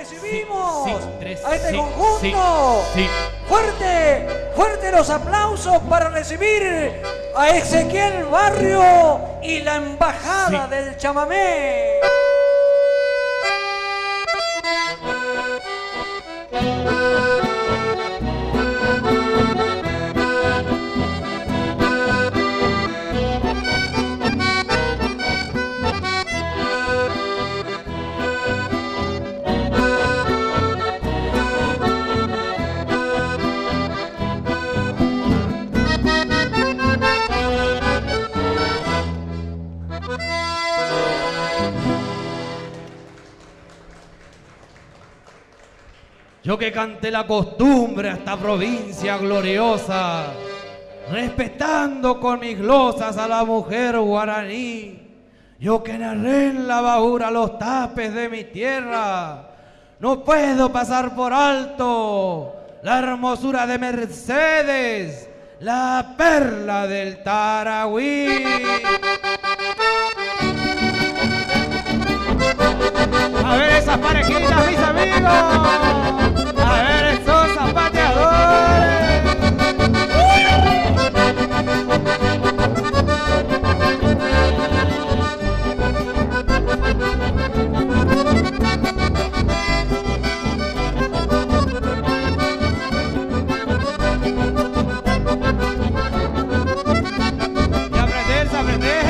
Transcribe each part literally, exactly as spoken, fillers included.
recibimos sí, sí, tres, a este sí, conjunto. Sí, sí. Fuerte, fuerte los aplausos para recibir a Ezequiel Barrio y la embajada Sí. del chamamé. Yo que canté la costumbre a esta provincia gloriosa, respetando con mis glosas a la mujer guaraní. Yo que narré en la bajura los tapes de mi tierra, no puedo pasar por alto la hermosura de Mercedes, la perla del Taragüí. A ver esas parejitas, mis amigos. A ver esos zapateadores. Y aprenderse, aprenderse.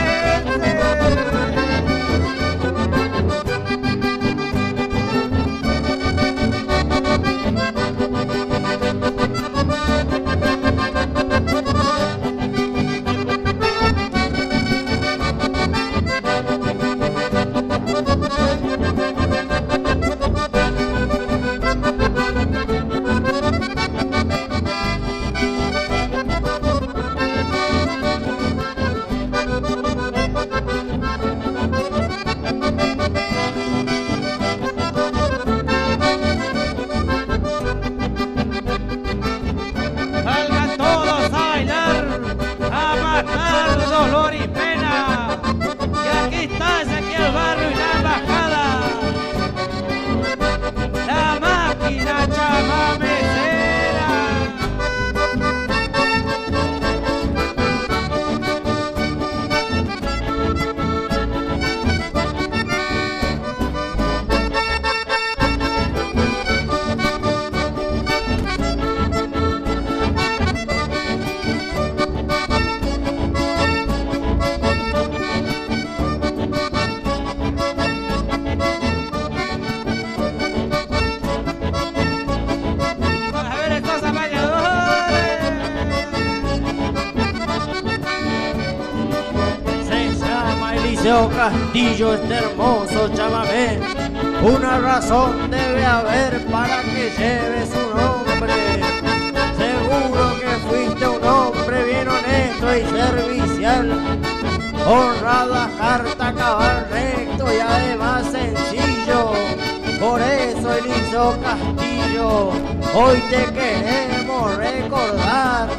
Castillo, este hermoso chamamé, una razón debe haber para que lleve su nombre. Seguro que fuiste un hombre bien honesto y servicial, honrado a carta cabal, recto y además sencillo. Por eso, Eliseo Castillo, hoy te queremos recordar.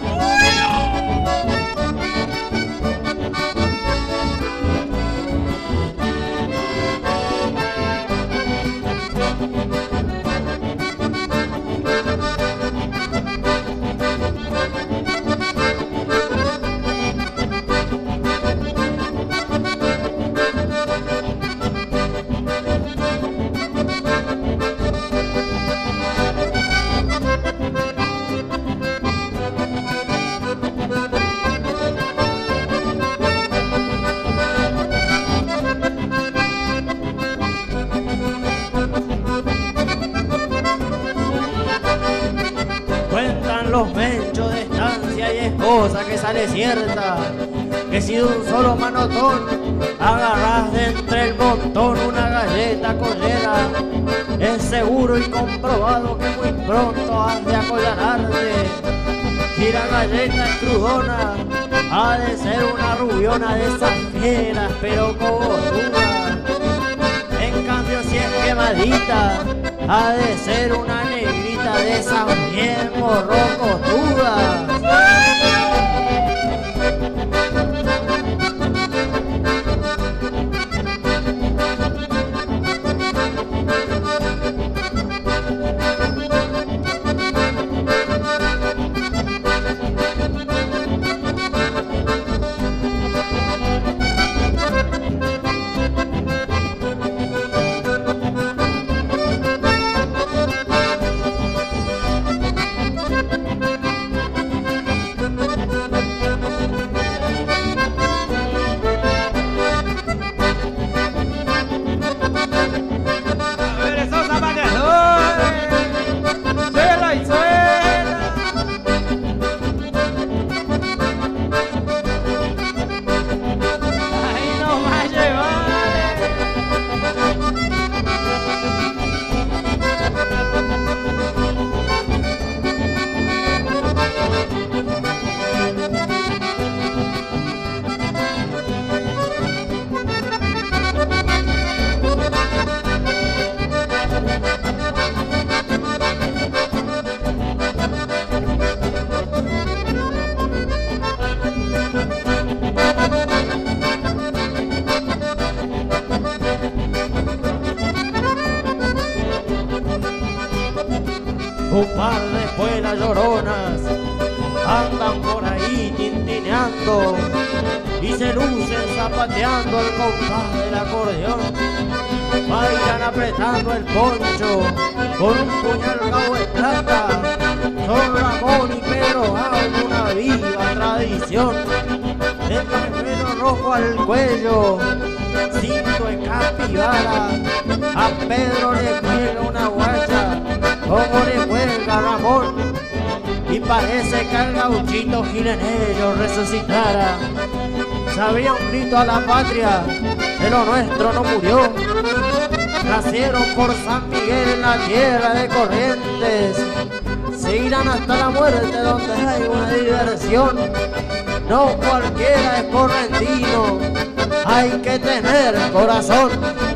Los menchos de estancia y es cosa que sale cierta, que si de un solo manotón agarras de entre el montón una galleta collera, es seguro y comprobado que muy pronto has de acollararte. Y la galleta es crudona, ha de ser una rubiona de esas fieras pero cogotudas. En cambio si es quemadita, ha de ser una negrita de esas bien morrocotudas. un par de espuelas lloronas andan por ahí tintineando y se lucen zapateando el compás del acordeón. Vayan apretando el poncho con un puñal cabo de plata. Son Ramón y Pedro Gao, una viva tradición. El pañuelo rojo al cuello, cinto de capibara. A Pedro le cuelga una guacha como le cuelga Ramón, y parece que al gauchito gilenero resucitara. Sabía un grito a la patria, de lo nuestro no murió. Nacieron por San Miguel en la tierra de Corrientes, seguirán hasta la muerte donde hay una diversión. No cualquiera es correntino, hay que tener corazón.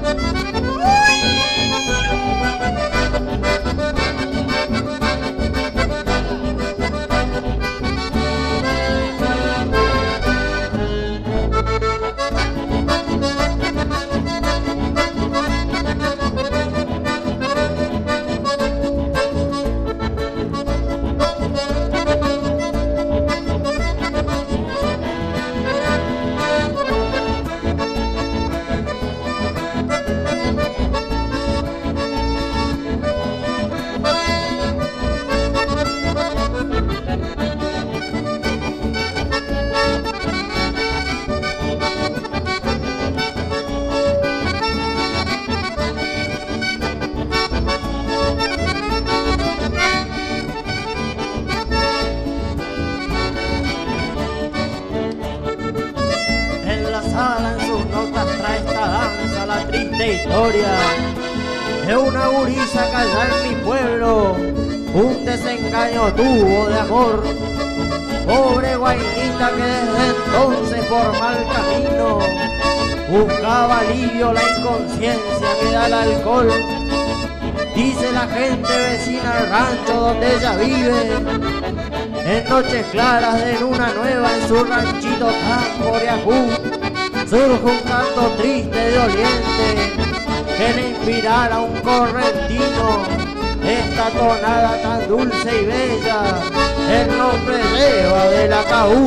En sus notas trae esta danza la triste historia de una gurisa que allá en mi pueblo un desengaño tuvo de amor. Pobre guainita que desde entonces por mal camino buscaba alivio la inconsciencia que da el alcohol. Dice la gente vecina al rancho donde ella vive, en noches claras de luna nueva en su ranchito tan Coriacú, surge un canto triste de doliente que le inspirara a un correntino esta tonada tan dulce y bella. El nombre lleva de la Caú.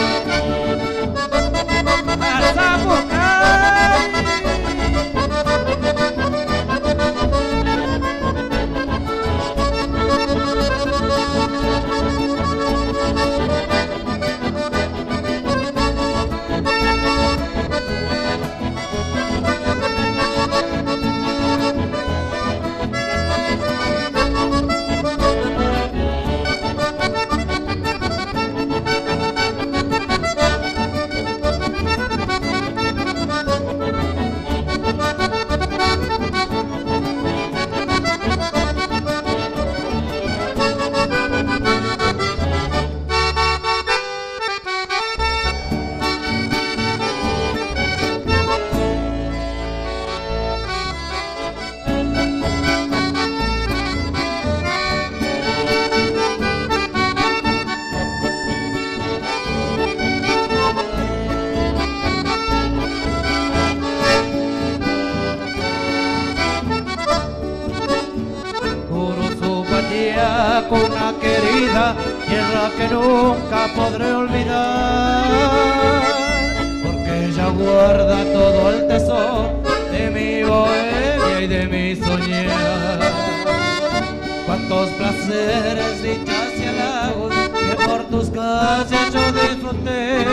Con una querida tierra que nunca podré olvidar, porque ella guarda todo el tesoro de mi bohemia y de mi soñar. Cuántos placeres, dichas y halagos que por tus calles yo disfruté,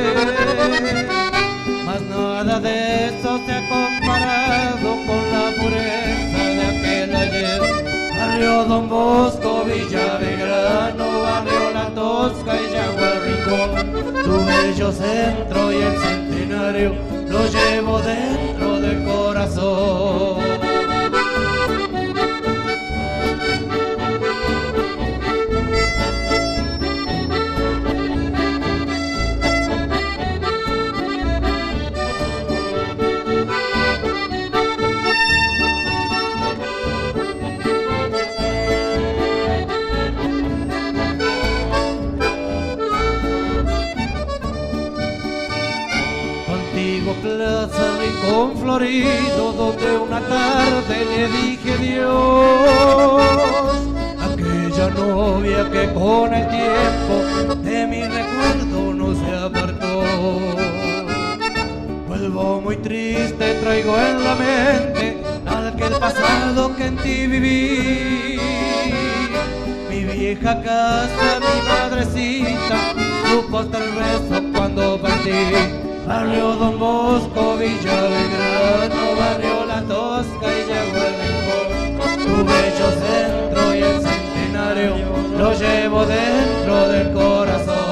mas nada de eso se ha comparado con la pureza de aquel ayer. Barrio Don Bosco, Villa Belgrano, barrio La Tosca y Yagua el Rincón, tu bello centro y el centenario lo llevo dentro del corazón. Plaza Rincón florido, donde una tarde le dije Dios, aquella lo que en ti viví. Mi vieja casa, mi madrecita, supo hasta el rezo cuando partí. Barrio Don Bosco, Villa Belgrano, barrio La Tosca y llegó el Rincón. Tu bello centro y el centenario lo llevo dentro del corazón.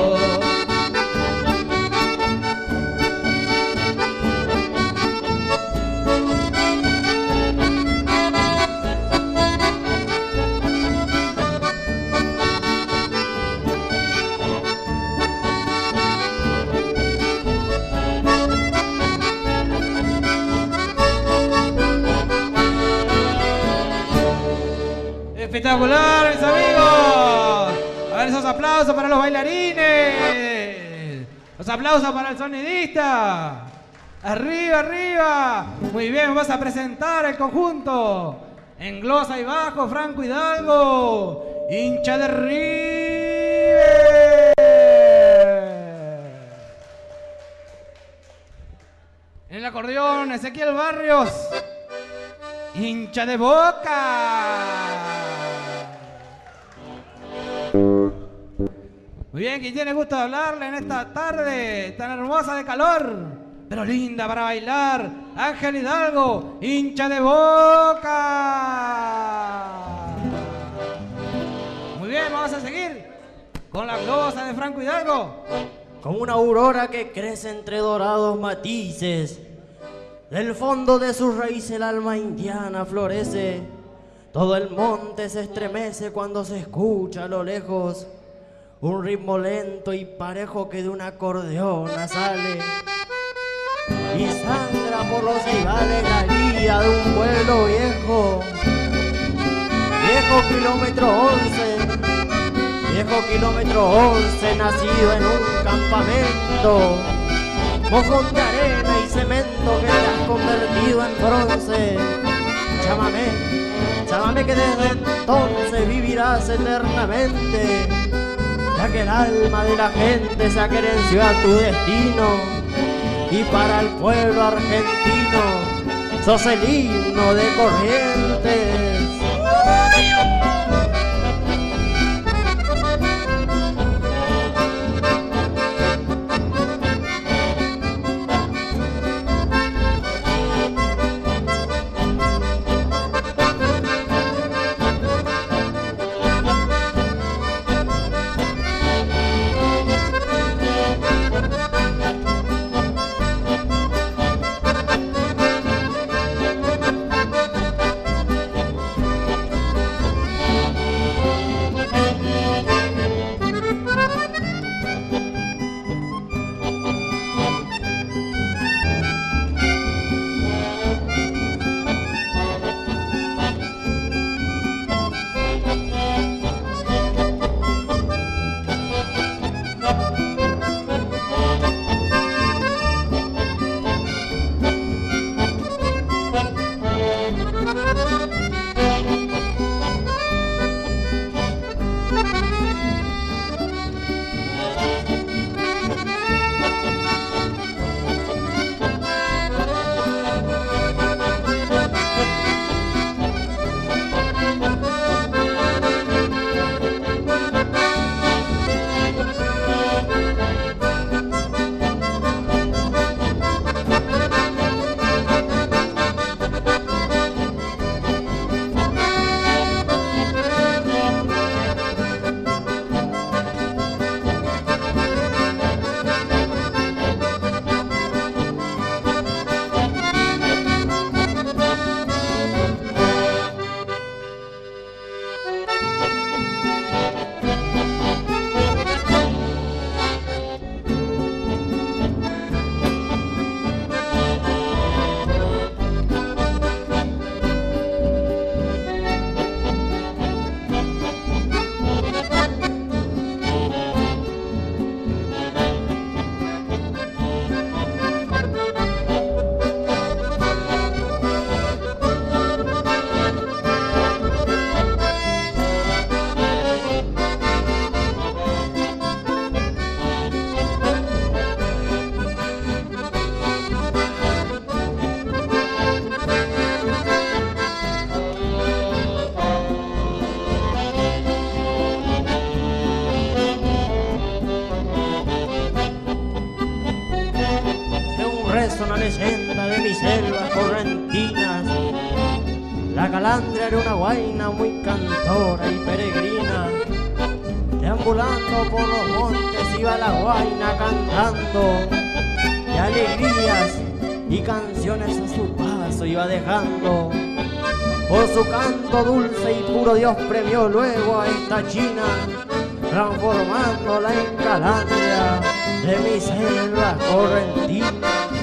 Espectacular, mis amigos. A ver esos aplausos para los bailarines. Los aplausos para el sonidista. Arriba, arriba. Muy bien, vamos a presentar el conjunto. En glosa y bajo, Franco Hidalgo, hincha de River. En el acordeón, Ezequiel Barrios, hincha de Boca. Muy bien, ¿quién tiene gusto de hablarle en esta tarde tan hermosa de calor, pero linda para bailar? Ángel Hidalgo, hincha de Boca. Muy bien, vamos a seguir con la glosa de Franco Hidalgo. Como una aurora que crece entre dorados matices, del fondo de sus raíces el alma indiana florece. Todo el monte se estremece cuando se escucha a lo lejos un ritmo lento y parejo que de una acordeona sale y sangra por los ceibales la herida de un pueblo viejo. Viejo kilómetro once, viejo kilómetro once, nacido en un campamento, mojón de arena y cemento que te has convertido en bronce. Llámame, llámame que desde entonces vivirás eternamente, ya que el alma de la gente se acrenció a tu destino. Y para el pueblo argentino sos el himno de Corrientes. Calandria era una guaina muy cantora y peregrina. Deambulando por los montes iba la guaina cantando, y alegrías y canciones a su paso iba dejando. Por su canto dulce y puro Dios premió luego a esta china, transformándola en Calandria de mi selva correntina.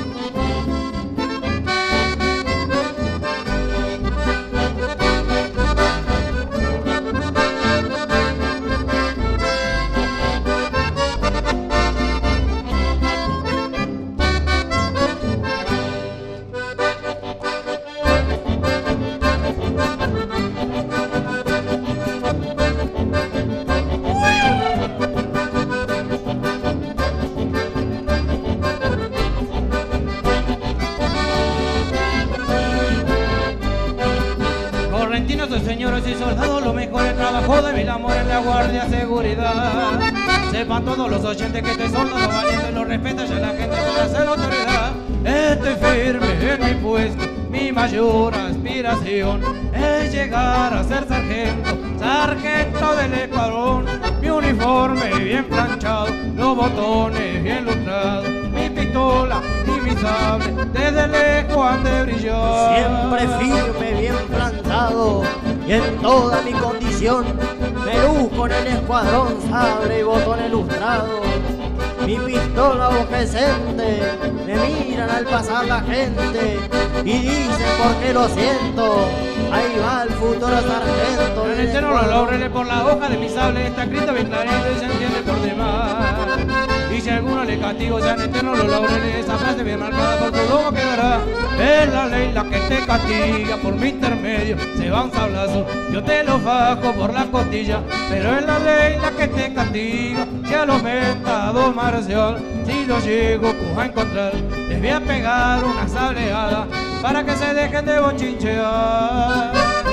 Señores y soldados, lo mejor es trabajo de mil amores en la guardia seguridad. Sepan todos los oyentes que este soldado valiente lo respeta ya la gente para hacer autoridad. Estoy firme en mi puesto, mi mayor aspiración es llegar a ser sargento, sargento del escuadrón. Mi uniforme bien planchado, los botones bien lustrados, mi pistola y mi sable desde lejos han de brillar. Siempre firme, bien plantado, y en toda mi condición me luzco en el escuadrón, sable y botones lustrados. Mi pistola obedecente, me miran al pasar la gente y dicen porque lo siento, ahí va el futuro sargento. En el seno los laureles por la hoja de mi sable está escrito bien clarito y se entiende por demás. Y si a alguno le castigo sean eternos los laureles, esa frase bien marcada por tu lomo quedará. Es la ley la que te castiga, por mi intermedio se va un sablazo, yo te lo bajo por la costilla, pero es la ley la que te castiga. Si a los mentados marcial, si los llego a encontrar, les voy a pegar una sableada para que se dejen de bochinchear.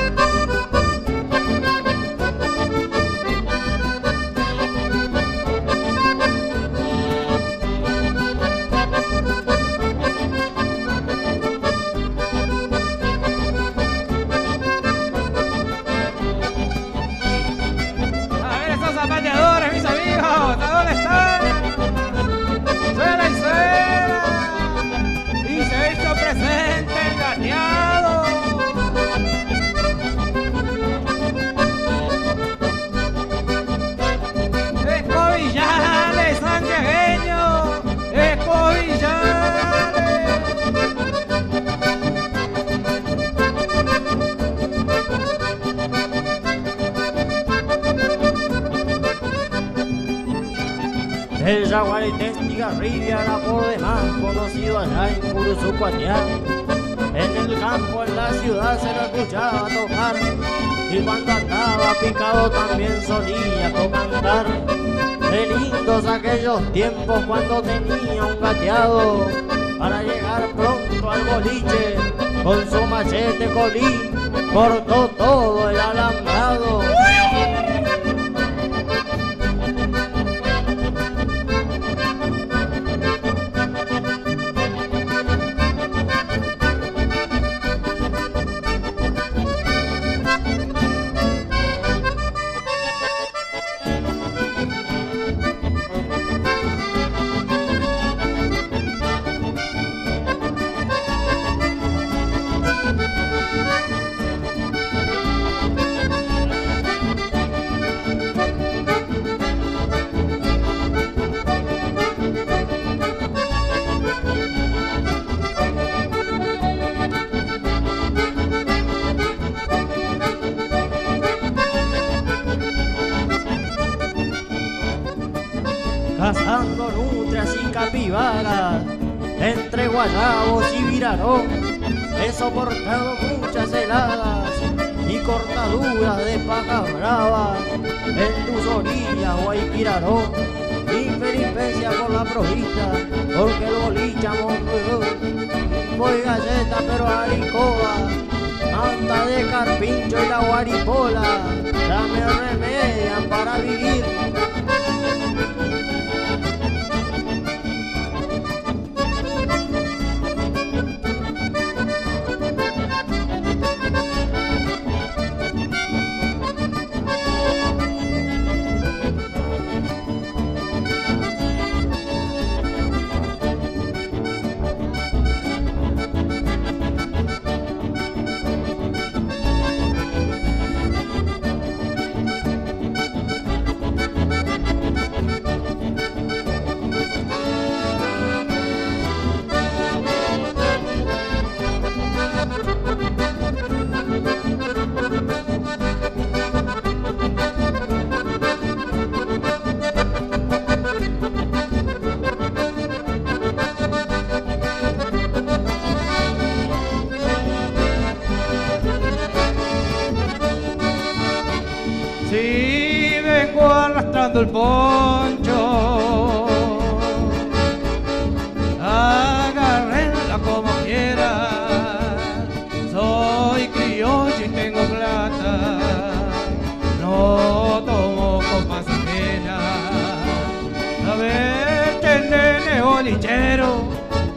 El jaguar y testigarribia era por demás conocido allá en Curuzucuatiá. En el campo, en la ciudad se lo escuchaba tocar, y cuando andaba picado también solía cantar. Qué lindos aquellos tiempos cuando tenía un gateado para llegar pronto al boliche. Con su machete colí cortó todo el alambrado. Cazando nutrias y capibaras, entre guayabos y virarón, he soportado muchas heladas y cortaduras de pajas bravas en tus orillas, Guayquirarón. Mi peripecia por la provista, porque el boliche Montevideo, voy galleta pero aricoa, manta de carpincho y la guaripola, ya me remedian para vivir. arrastrando el poncho. Agárrenla como quiera, soy criollo y tengo plata, no tomo copas ajenas. A ver, nene bolichero,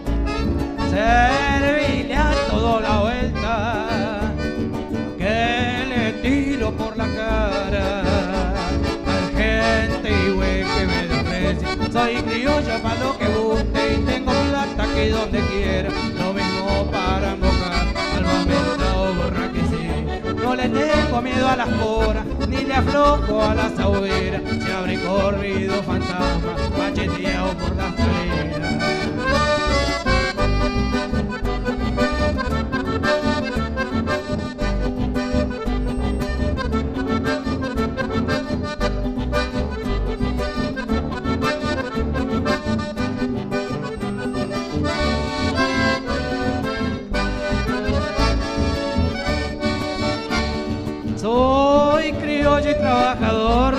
servile a todo la vuelta, que le tiro por la cara al gente y güey que me desprecia. Soy criolla para lo que guste y tengo plata que donde quiera, lo mismo para embocar al momentado borra que sí. No le tengo miedo a las coras, ni le aflojo a las hogueras, se abre corrido fantasma, macheteado por las escaleras. Soy criollo y trabajador,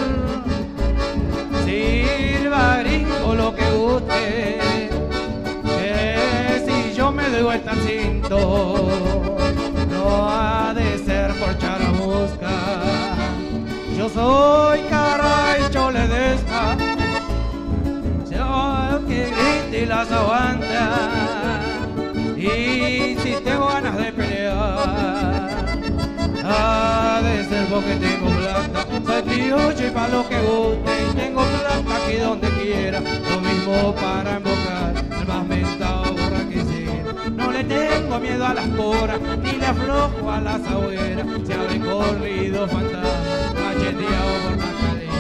sirva gringo lo que guste, que si yo me doy vuelta al cinto, no ha de ser por charamusca. Yo soy carracho ledesma, yo que grite y las aguanta, y si tengo ganas de pelear, ha de ser porque tengo plata. Soy criollo y pa' lo que guste y tengo plata aquí donde quiera, lo mismo para embocar al más mentado borra que sea. No le tengo miedo a las poras, ni le aflojo a las agüeras, se abre corrido fantasma, macheteado por la cadera.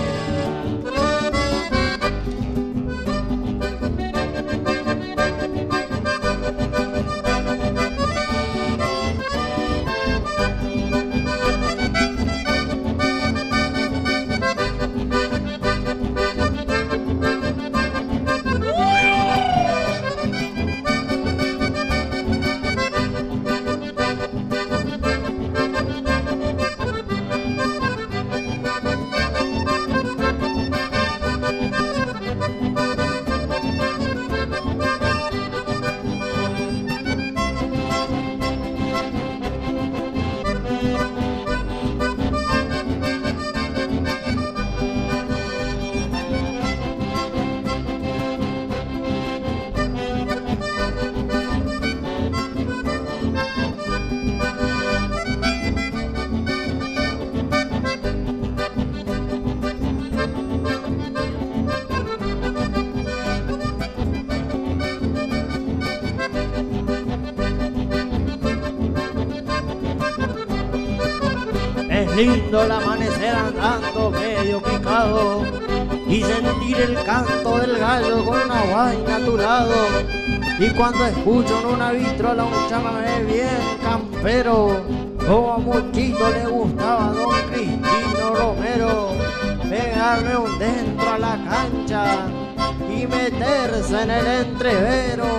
Lindo el amanecer andando medio picado y sentir el canto del gallo con una guaina a tu lado. Y cuando escucho en una vitrola un chamamé bien campero, como a muchito le gustaba a don Cristino Romero, pegarme un dentro a la cancha y meterse en el entrevero.